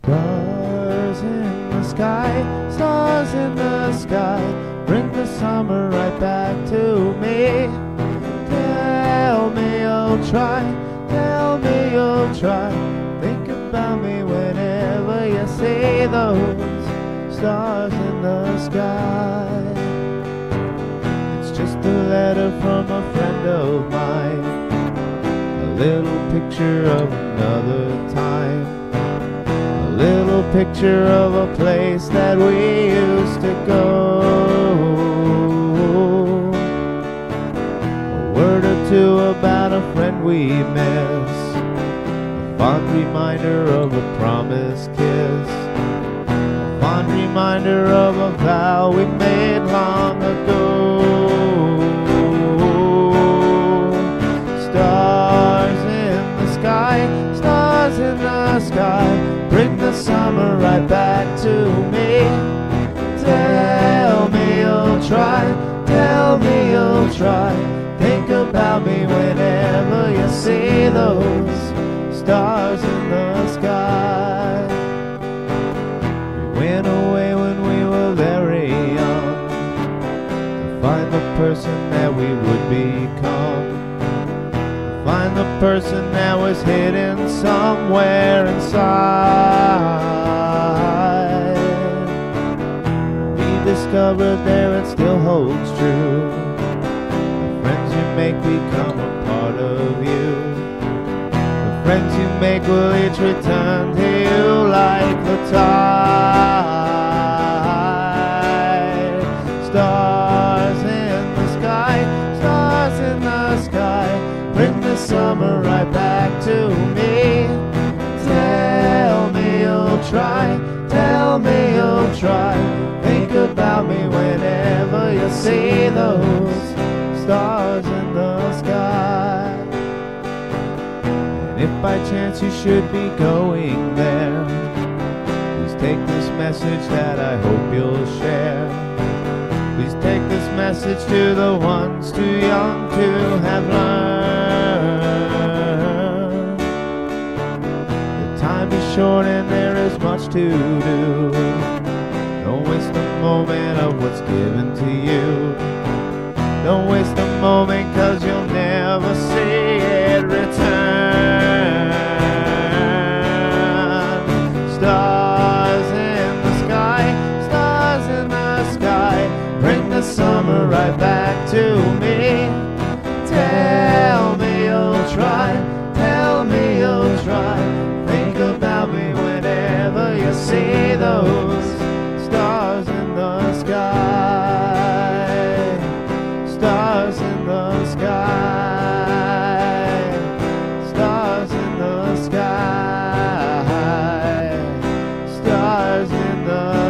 Stars in the sky, stars in the sky, bring the summer right back to me. Tell me you'll try, tell me you'll try. Think about me whenever you see those stars in the sky. It's just a letter from a friend of mine, a little picture of another time, a little picture of a place that we used to go. A word or two about a friend we miss, a fond reminder of a promised kiss, a fond reminder of a vow we made long ago. Stars in the sky, stars in the sky, bring the summer right back to me. Tell me you'll try, tell me you'll try. Think about me whenever you see those stars in the sky. We went away when we were very young to find the person that we would become, find the person that was hidden somewhere inside. We discovered there it still holds true. The friends you make become a part of you. The friends you make will each return to you like the tide. Stars in the sky, stars in the sky, bring the summer right back to me. Tell me you'll try, tell me you'll try. Think about me whenever you see those stars in the sky. And if by chance you should be going there, please take this message that I hope you'll share. Please take this message to the ones too young to have learned. The time is short and there is much to do. Don't waste a moment of what's given to you. Don't waste a moment, 'cause you'll never see it return. Stars in the sky, stars in the sky, bring the summer right back to me. Tell me you'll try, tell me you'll try. Think about me whenever you see those stars in the sky. Stars in the sky. Stars in the sky. Stars in the